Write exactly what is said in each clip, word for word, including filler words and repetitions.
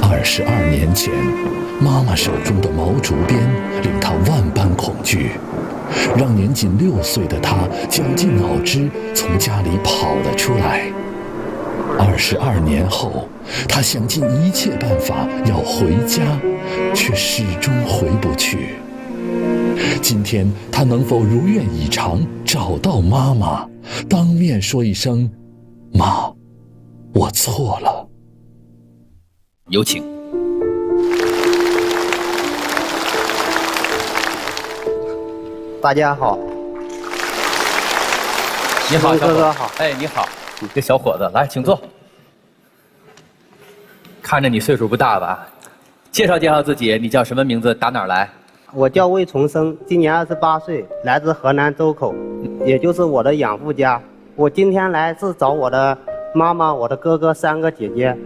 二十二年前，妈妈手中的毛竹鞭令他万般恐惧，让年仅六岁的他绞尽脑汁从家里跑了出来。二十二年后，他想尽一切办法要回家，却始终回不去。今天他能否如愿以偿找到妈妈，当面说一声“妈，我错了”？ 有请。 大家好。 你好， 哥哥好。 哎，你好，这小伙子，来，请坐。看着你岁数不大吧？介绍介绍自己，你叫什么名字？打哪儿来？ 我叫魏重生，今年二十八岁，来自河南周口，也就是我的养父家。我今天来是找我的妈妈、我的哥哥、三个姐姐。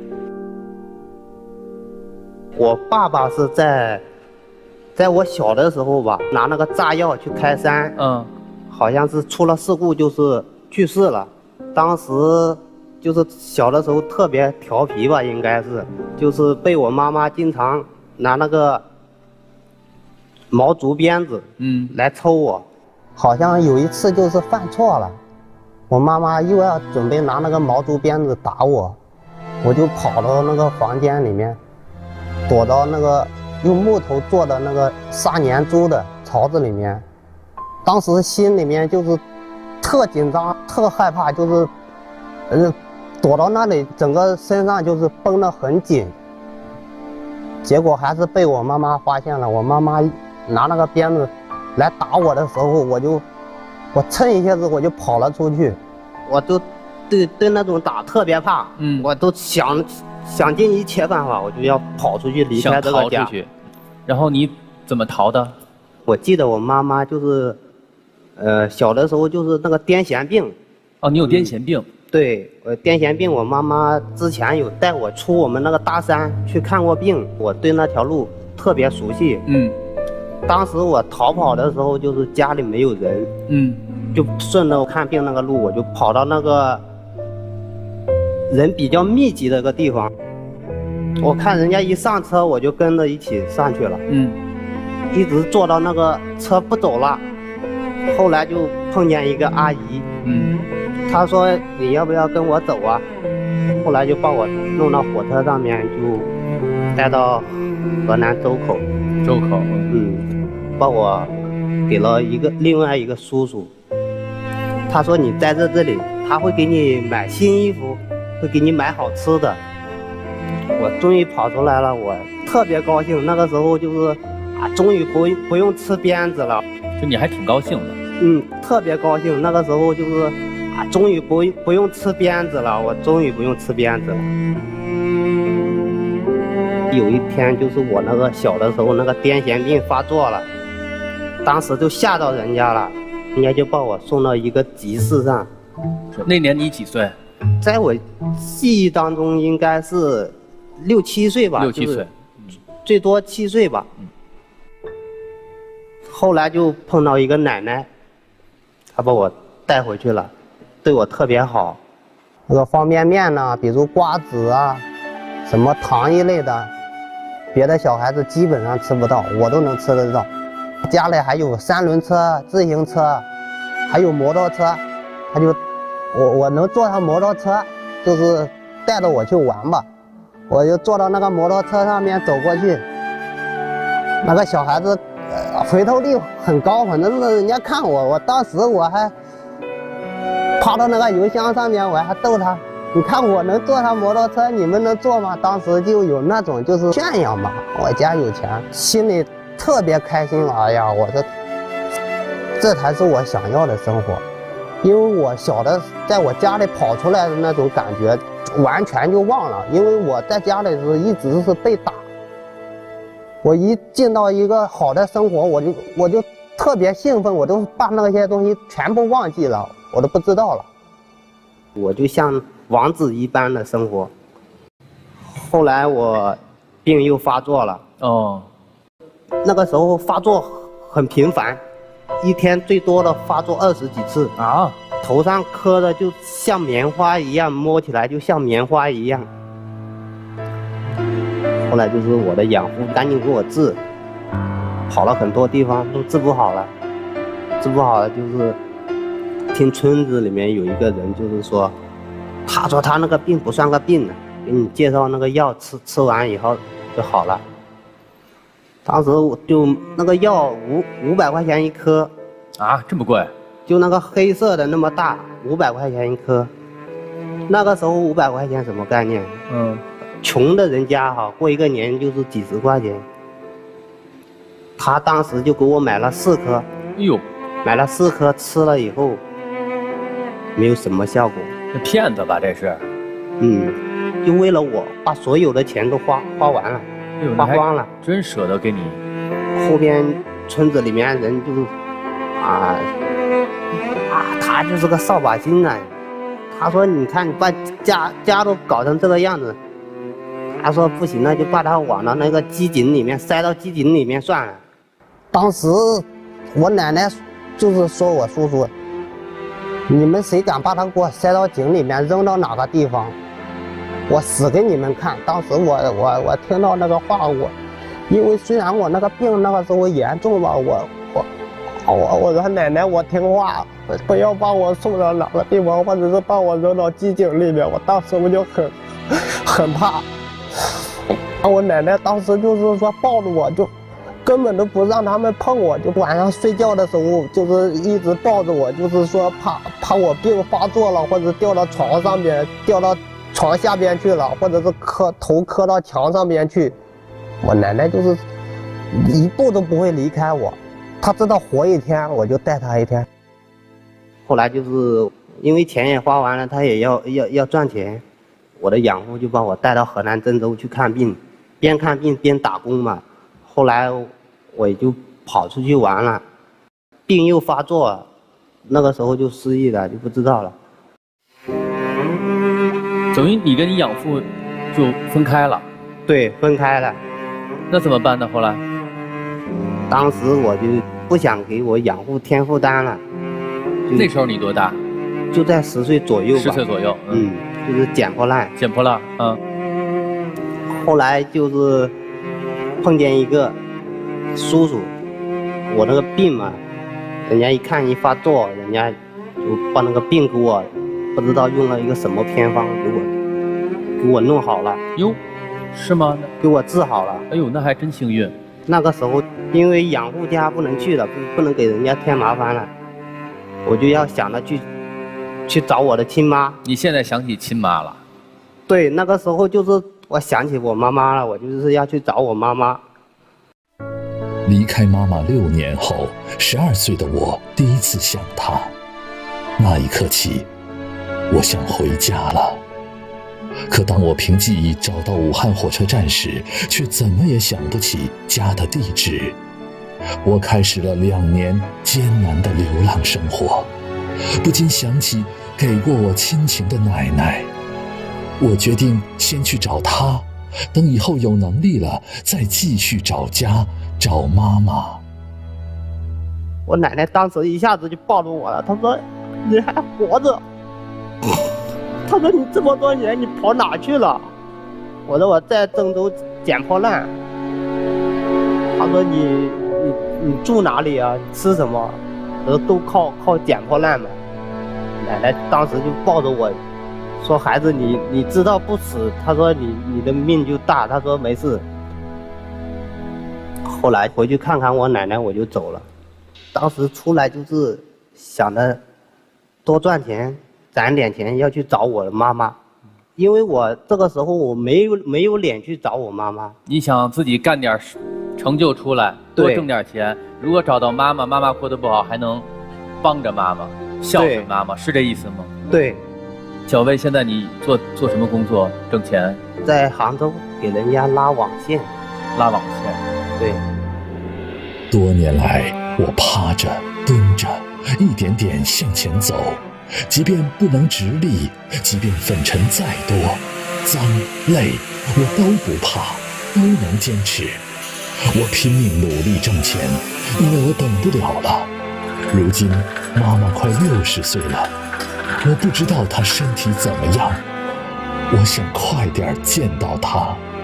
我爸爸是在，在我小的时候吧，拿那个炸药去开山，嗯，好像是出了事故，就是去世了。当时就是小的时候特别调皮吧，应该是，就是被我妈妈经常拿那个毛竹鞭子，嗯，来抽我。好像有一次就是犯错了，我妈妈又要准备拿那个毛竹鞭子打我，我就跑到那个房间里面，躲到那个用木头做的那个杀年猪的槽子里面。当时心里面就是特紧张、特害怕，就是，呃，躲到那里，整个身上就是绷得很紧。结果还是被我妈妈发现了。我妈妈拿那个鞭子来打我的时候，我就，我蹭一下子我就跑了出去。我就对对那种打特别怕，嗯，我都想想尽一切办法，我就要跑出去离开这个家。 想逃出去。然后你怎么逃的？ 我记得我妈妈就是，呃，小的时候就是那个癫痫病。 哦，你有癫痫病？嗯、 对，我癫痫病，我妈妈之前有带我出我们那个大山去看过病，我对那条路特别熟悉。嗯。当时我逃跑的时候，就是家里没有人，嗯，就顺着我看病那个路，我就跑到那个人比较密集的一个地方。我看人家一上车，我就跟着一起上去了，嗯，一直坐到那个车不走了。后来就碰见一个阿姨，嗯，她说你要不要跟我走啊？后来就把我弄到火车上面，就带到河南周口。 周口， 嗯，把我给了一个另外一个叔叔。他说你待在这里，他会给你买新衣服，会给你买好吃的。我终于跑出来了，我特别高兴。那个时候就是啊，终于不不用吃鞭子了。 就你还挺高兴的。 嗯，特别高兴。那个时候就是啊，终于不不用吃鞭子了，我终于不用吃鞭子了。有一天就是我那个小的时候，那个癫痫病发作了，当时就吓到人家了，人家就把我送到一个集市上。 那年你几岁？ 在我记忆当中应该是六七岁吧， 六七岁， 最多七岁吧。后来就碰到一个奶奶，她把我带回去了，对我特别好。那个方便面呢，比如瓜子啊，什么糖一类的。别的小孩子基本上吃不到，我都能吃得到。家里还有三轮车、自行车，还有摩托车，他就我我能坐上摩托车，就是带着我去玩吧。我就坐到那个摩托车上面走过去，那个小孩子、呃、回头率很高，反正是人家看我，我当时我还爬到那个油箱上面，我还逗他。你看我能坐上摩托车，你们能坐吗？当时就有那种就是炫耀嘛，我家有钱，心里特别开心。哎呀，我说这才是我想要的生活。因为我小的在我家里跑出来的那种感觉完全就忘了，因为我在家里是一直是被打。我一进到一个好的生活，我就我就特别兴奋，我都把那些东西全部忘记了，我都不知道了。我就像王子一般的生活。后来我病又发作了。哦。那个时候发作很频繁，一天最多的发作二十几次啊！头上磕的就像棉花一样，摸起来就像棉花一样。 后来就是我的养父赶紧给我治，跑了很多地方都治不好了，治不好了就是听村子里面有一个人就是说，他说他那个病不算个病呢，给你介绍那个药吃，吃完以后就好了。当时我就那个药五五百块钱一颗， 啊，这么贵？ 就那个黑色的那么大，五百块钱一颗。那个时候五百块钱什么概念？ 嗯， 穷的人家哈，过一个年就是几十块钱。他当时就给我买了四颗， 哎呦， 买了四颗吃了以后，没有什么效果。 这骗子吧这是？ 嗯，就为了我把所有的钱都花花完了， 哎呦， 花光了。 真舍得给你。 后边村子里面人就是啊啊，他就是个扫把星呢。他说：“你看你把家家都搞成这个样子。”他说：“不行，那就把他往到那个机井里面塞到机井里面算了。”当时我奶奶就是说我叔叔，你们谁敢把他给我塞到井里面，扔到哪个地方，我死给你们看。当时我我我听到那个话，我因为虽然我那个病那个时候严重吧，我我我我说奶奶我听话，不要把我送到哪个地方，或者是把我扔到机井里面。我当时我就很很怕。我奶奶当时就是说抱着我，就根本都不让他们碰我，就晚上睡觉的时候就是一直抱着我，就是说怕怕我病发作了，或者掉到床上边，掉到床下边去了，或者是磕头磕到墙上边去。我奶奶就是一步都不会离开我，她知道活一天我就带她一天。后来就是因为钱也花完了，她也要要要赚钱，我的养父就把我带到河南郑州去看病，边看病边打工嘛。后来我也就跑出去玩了，病又发作了，那个时候就失忆了，就不知道了。 等于你跟你养父就分开了？ 对，分开了。 那怎么办呢？后来， 当时我就不想给我养父添负担了。 那时候你多大？ 就在十岁左右吧。 十岁左右。 嗯，嗯就是捡破烂。 捡破烂，嗯。 后来就是碰见一个叔叔，我那个病嘛，人家一看一发作，人家就把那个病给我，不知道用了一个什么偏方给我，给我弄好了。 哟，是吗？ 给我治好了。 哎呦，那还真幸运。 那个时候因为养父家不能去了，不不能给人家添麻烦了，我就要想着去去找我的亲妈。 你现在想起亲妈了？ 对，那个时候就是我想起我妈妈了，我就是要去找我妈妈。 离开妈妈六年后，十二岁的我第一次想她。那一刻起，我想回家了。可当我凭记忆找到武汉火车站时，却怎么也想不起家的地址。我开始了两年艰难的流浪生活，不禁想起给过我亲情的奶奶。我决定先去找她，等以后有能力了，再继续找家，找妈妈。 我奶奶当时一下子就抱住我了，她说：“你还活着。”她说：“你这么多年你跑哪去了？”我说：“我在郑州捡破烂。”她说：“你你你住哪里啊？你吃什么？”我说：“都靠靠捡破烂嘛。”奶奶当时就抱着我说：“孩子，你你知道不死。”她说：“你你的命就大。”她说：“没事。”后来回去看看我奶奶，我就走了。当时出来就是想着多赚钱，攒点钱要去找我的妈妈，因为我这个时候我没有没有脸去找我妈妈。 你想自己干点成就出来，多挣点钱。如果找到妈妈，妈妈过得不好，还能帮着妈妈，孝顺妈妈，是这意思吗？ 对。 小魏，现在你做做什么工作挣钱？ 在杭州给人家拉网线。 拉网线。 对。 多年来，我趴着蹲着，一点点向前走，即便不能直立，即便粉尘再多，脏累，我都不怕，都能坚持。我拼命努力挣钱，因为我等不了了。如今妈妈快六十岁了，我不知道她身体怎么样，我想快点见到她。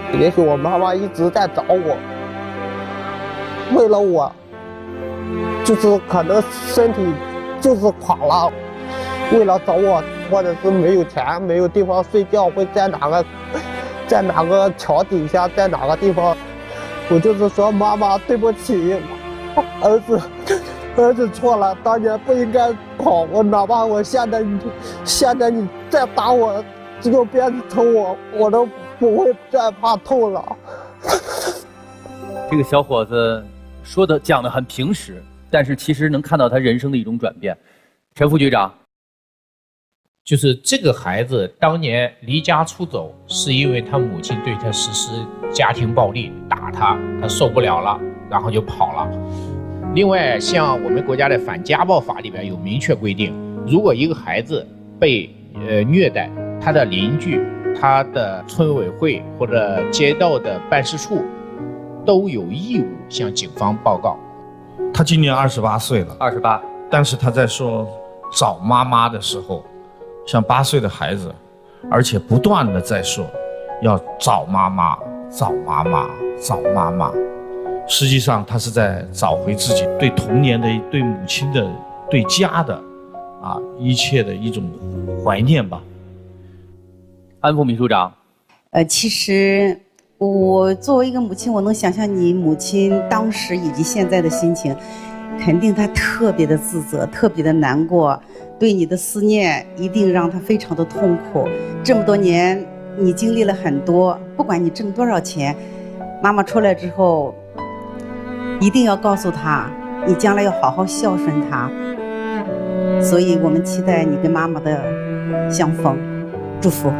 也许我妈妈一直在找我，为了我，就是可能身体就是垮了，为了找我，或者是没有钱，没有地方睡觉，会在哪个，在哪个桥底下，在哪个地方，我就是说妈妈对不起，儿子，儿子错了，当年不应该跑，我哪怕我现在，现在你再打我，就变成我，我都不会再怕痛了。 这个小伙子说的讲的很平实，但是其实能看到他人生的一种转变。陈副局长， 就是这个孩子当年离家出走，是因为他母亲对他实施家庭暴力，打他，他受不了了，然后就跑了。另外，像我们国家的反家暴法里边有明确规定，如果一个孩子被呃虐待，他的邻居、他的村委会或者街道的办事处都有义务向警方报告。 他今年二十八岁了， 二十八， 但是他在说找妈妈的时候，像八岁的孩子，而且不断的在说要找妈妈，找妈妈，找妈妈。实际上，他是在找回自己对童年的、对母亲的、对家的，啊，一切的一种怀念吧。 安副秘书长， 呃，其实我作为一个母亲，我能想象你母亲当时以及现在的心情，肯定她特别的自责，特别的难过，对你的思念一定让她非常的痛苦。这么多年，你经历了很多，不管你挣多少钱，妈妈出来之后，一定要告诉她，你将来要好好孝顺她。所以我们期待你跟妈妈的相逢，祝福。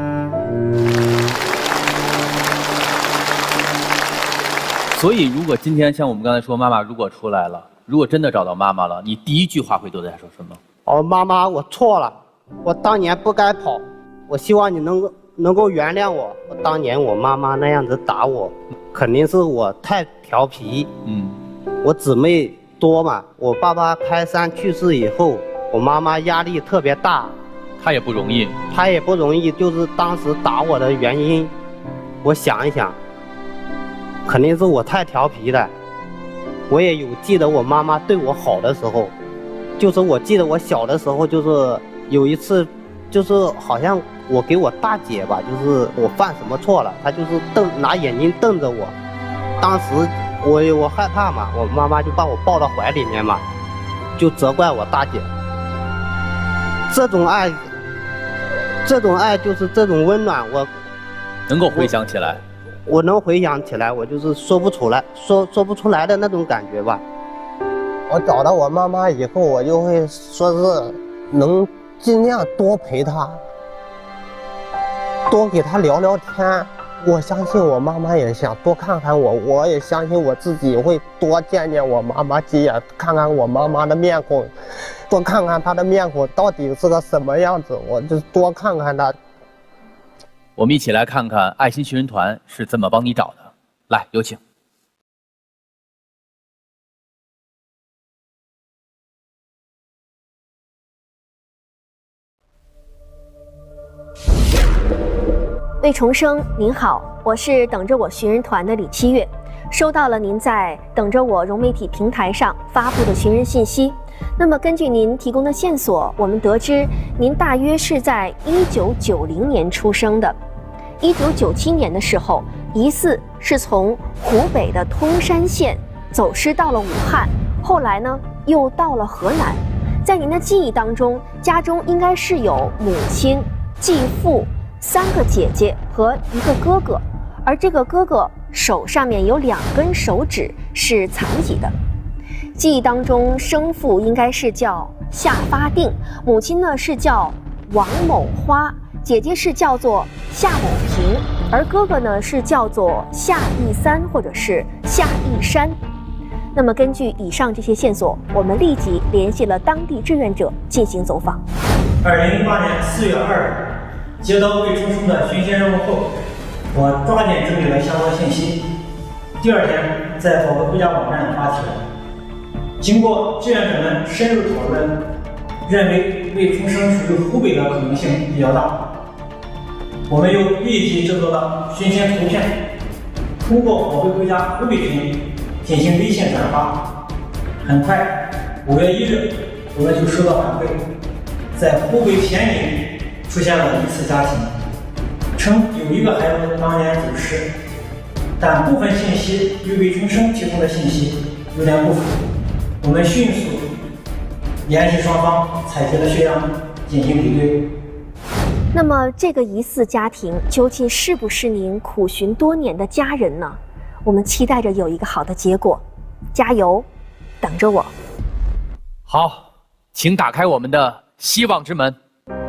所以，如果今天像我们刚才说，妈妈如果出来了，如果真的找到妈妈了，你第一句话会对她说什么？ 哦，妈妈，我错了，我当年不该跑，我希望你能够能够原谅我。我当年我妈妈那样子打我，肯定是我太调皮。嗯，我姊妹多嘛，我爸爸开山去世以后，我妈妈压力特别大， 她也不容易， 她也不容易，就是当时打我的原因，我想一想。肯定是我太调皮了，我也有记得我妈妈对我好的时候，就是我记得我小的时候，就是有一次，就是好像我给我大姐吧，就是我犯什么错了，她就是瞪拿眼睛瞪着我，当时我我害怕嘛，我妈妈就把我抱到怀里面嘛，就责怪我大姐。这种爱，这种爱就是这种温暖，我能够回想起来。 我能回想起来，我就是说不出来，说说不出来的那种感觉吧。我找到我妈妈以后，我就会说是能尽量多陪她，多给她聊聊天。我相信我妈妈也想多看看我，我也相信我自己会多见见我妈妈几眼，看看我妈妈的面孔，多看看她的面孔到底是个什么样子，我就多看看她。 我们一起来看看爱心寻人团是怎么帮你找的。来，有请。 魏重生，您好，我是等着我寻人团的李七月，收到了您在等着我融媒体平台上发布的寻人信息。那么根据您提供的线索，我们得知您大约是在一九九零年出生的。一九九七年的时候，疑似是从湖北的通山县走失到了武汉，后来呢又到了河南。在您的记忆当中，家中应该是有母亲、继父、三个姐姐和一个哥哥，而这个哥哥手上面有两根手指是残疾的。记忆当中，生父应该是叫夏发定，母亲呢是叫王某花，姐姐是叫做夏某平，而哥哥呢是叫做夏义三或者是夏义山。那么根据以上这些线索，我们立即联系了当地志愿者进行走访。 二零一八年四月二日，接到魏重生的寻仙任务后，我抓紧整理了相关信息，第二天在否国家网站发帖。经过志愿者们深入讨论，认为魏重生属于湖北的可能性比较大。我们又立即制作了寻仙图片， 通过宝贝归家湖北群进行微信转发。很快，五月一日，我们就收到反馈，在湖北咸宁出现了疑似家庭，称有一个孩子当年走失，但部分信息与魏春生提供的信息有点不符。我们迅速联系双方，采集了血样进行比对。 那么，这个疑似家庭究竟是不是您苦寻多年的家人呢？我们期待着有一个好的结果，加油，等着我。 好，请打开我们的希望之门。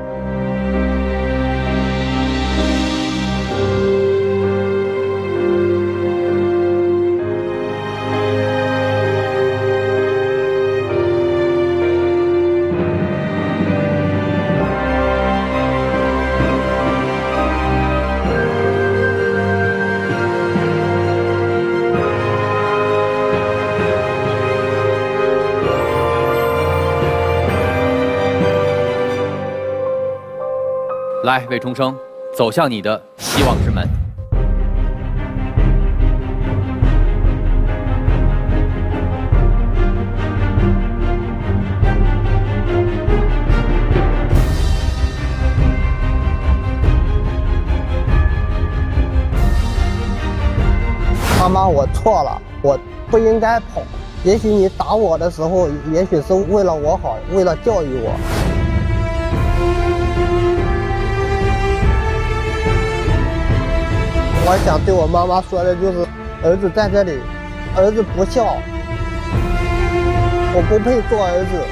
来，魏重生，走向你的希望之门。 妈妈，我错了，我不应该跑。也许你打我的时候，也许是为了我好，为了教育我。我想对我妈妈说的就是，儿子在这里，儿子不孝，我不配做儿子。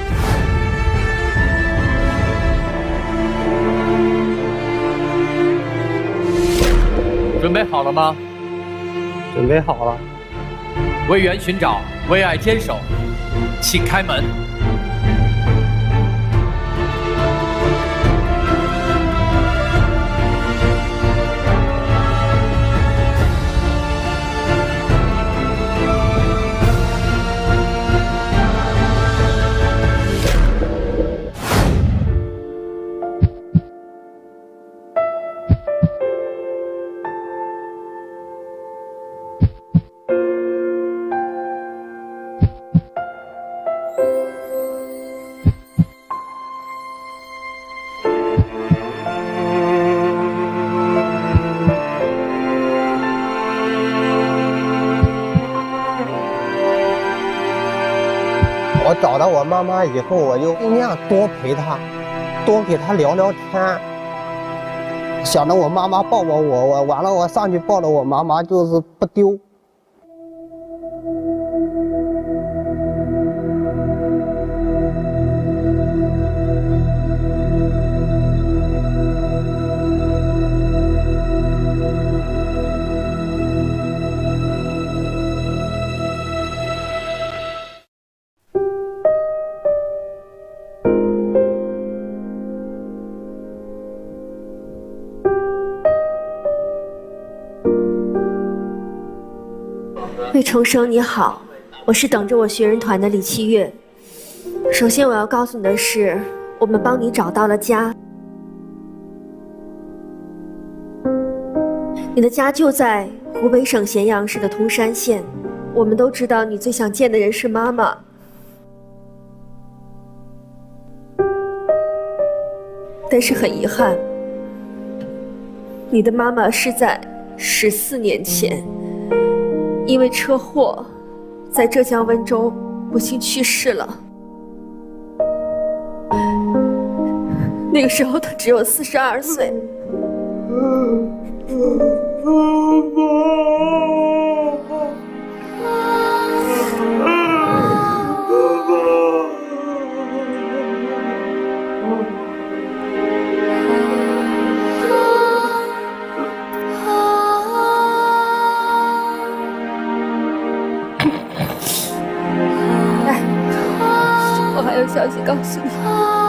准备好了吗？ 准备好了。 为缘寻找，为爱坚守，请开门。 我找到我妈妈以后，我就尽量多陪她，多给她聊聊天。想着我妈妈抱抱我，我完了我上去抱着我妈妈，就是不丢。 魏重生你好，我是等着我学人团的李七月。首先我要告诉你的是，我们帮你找到了家，你的家就在湖北省咸阳市的通山县。我们都知道你最想见的人是妈妈，但是很遗憾，你的妈妈是在十四年前因为车祸，在浙江温州不幸去世了。那个时候她只有四十二岁。消息告诉你，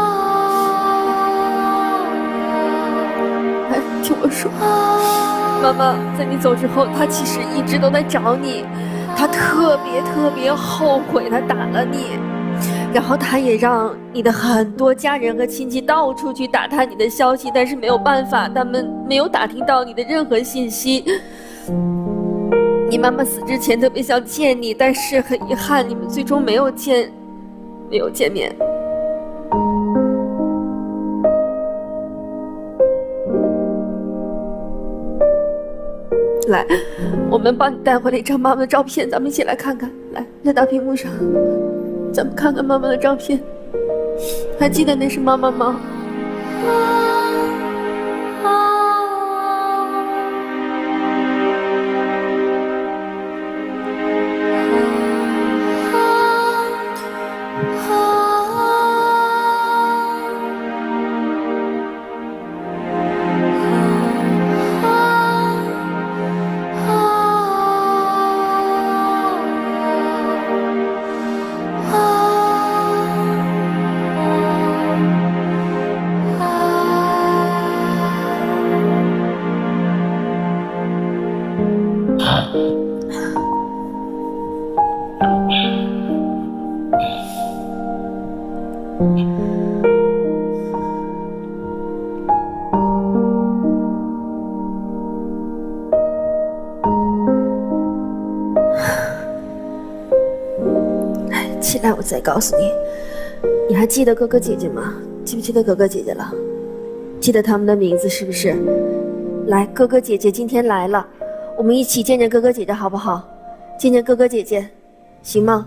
哎，听我说，妈妈在你走之后，她其实一直都在找你，她特别特别后悔她打了你，然后她也让你的很多家人和亲戚到处去打探你的消息，但是没有办法，他们没有打听到你的任何信息。 你妈妈死之前特别想见你，但是很遗憾，你们最终没有见，没有见面。来，我们帮你带回了一张妈妈的照片，咱们一起来看看。来，在大屏幕上，咱们看看妈妈的照片。还记得那是妈妈吗？起来，我再告诉你，你还记得哥哥姐姐吗？记不记得哥哥姐姐了？记得他们的名字是不是？来，哥哥姐姐今天来了，我们一起见见哥哥姐姐好不好？见见哥哥姐姐，行吗？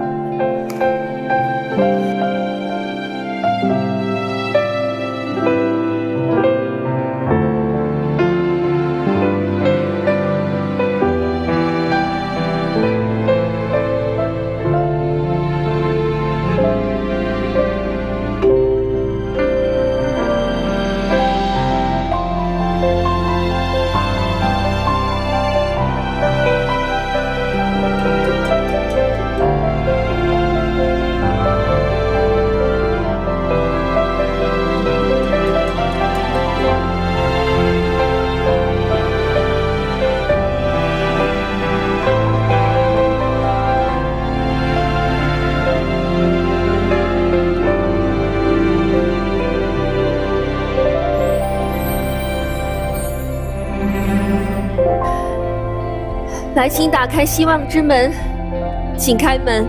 来，请打开希望之门，请开门。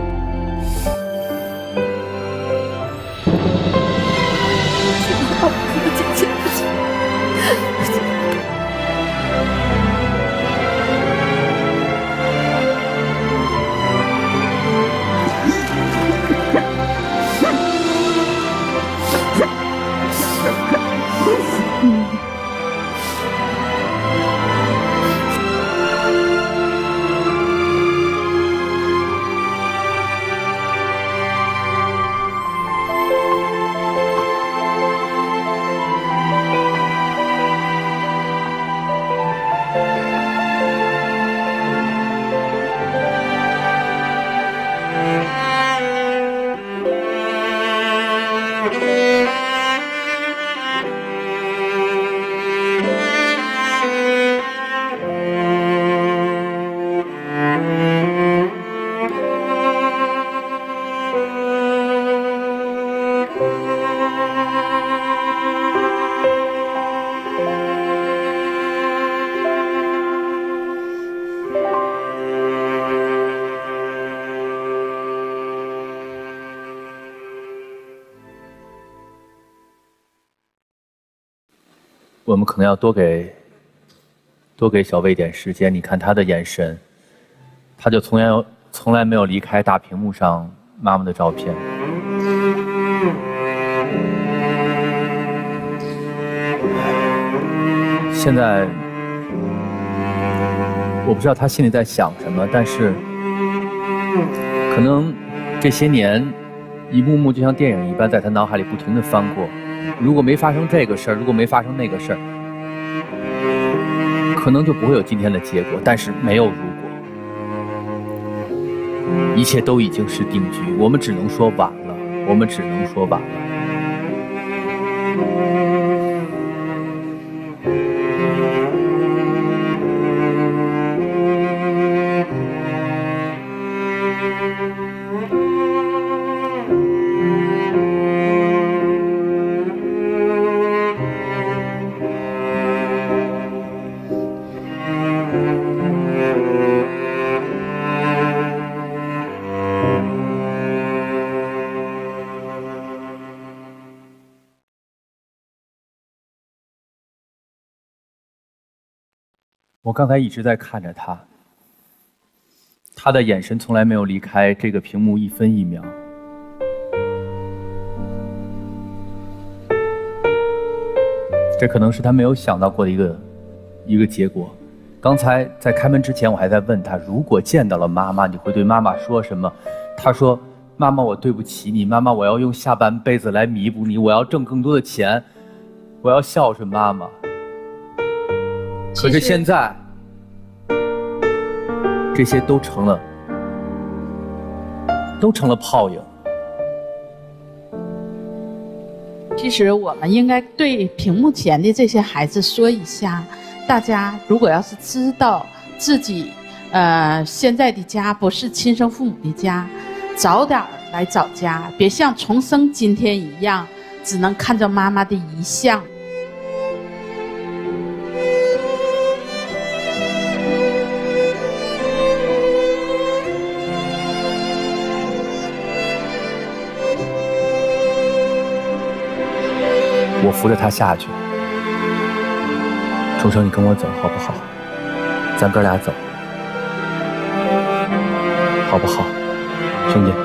好，哥哥姐姐。 我们可能要多给多给小魏点时间。你看他的眼神，他就从来从来没有离开大屏幕上妈妈的照片。现在我不知道他心里在想什么，但是可能这些年一幕幕就像电影一般在他脑海里不停地翻过。如果没发生这个事儿，如果没发生那个事儿，可能就不会有今天的结果。但是没有如果，一切都已经是定局，我们只能说晚了，我们只能说晚了。 我刚才一直在看着他，他的眼神从来没有离开这个屏幕一分一秒。这可能是他没有想到过的一个一个结果。刚才在开门之前，我还在问他，如果见到了妈妈，你会对妈妈说什么？他说：“妈妈，我对不起你，妈妈，我要用下半辈子来弥补你，我要挣更多的钱，我要孝顺妈妈。”可是现在，这些都成了，都成了泡影。 其实我们应该对屏幕前的这些孩子说一下，大家如果要是知道自己，呃，现在的家不是亲生父母的家，早点来找家，别像重生今天一样，只能看着妈妈的遗像。 我扶着他下去，重生，你跟我走好不好？咱哥俩走，好不好，兄弟？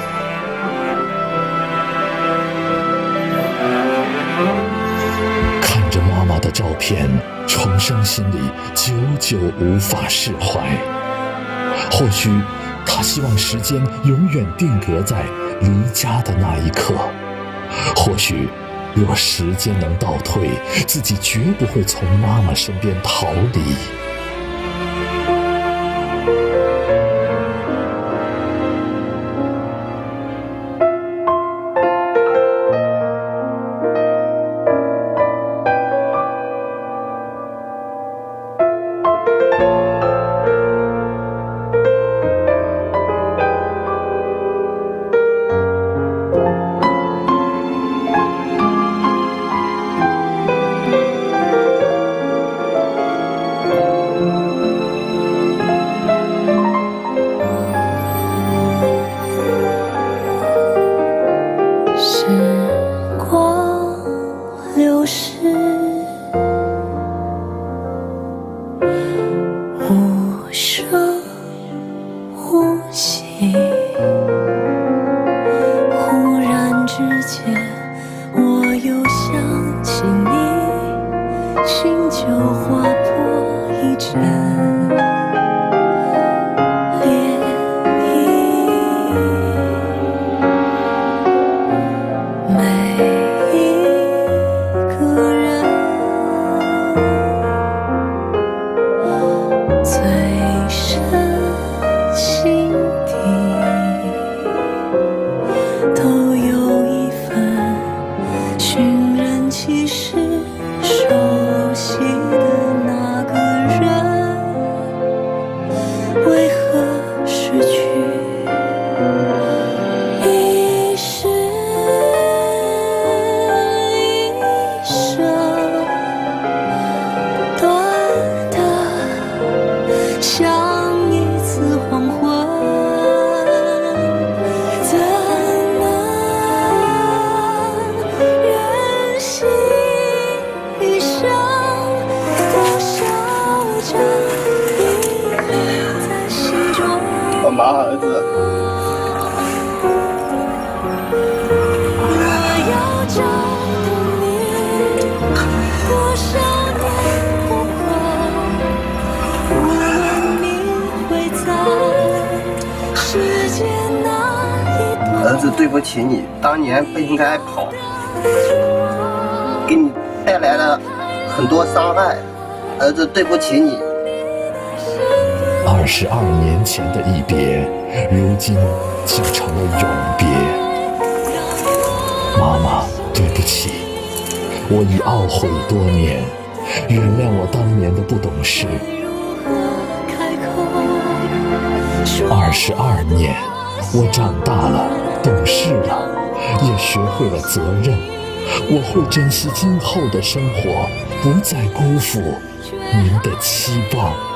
看着妈妈的照片，重生心里久久无法释怀。或许他希望时间永远定格在离家的那一刻，或许若时间能倒退，自己绝不会从妈妈身边逃离。 儿子，对不起你，当年不应该跑，给你带来了很多伤害。儿子，对不起你。 二十二年前的一别，如今竟成了永别。妈妈，对不起，我已懊悔多年，原谅我当年的不懂事。二十二年，我长大了，懂事了，也学会了责任。我会珍惜今后的生活，不再辜负您的期望。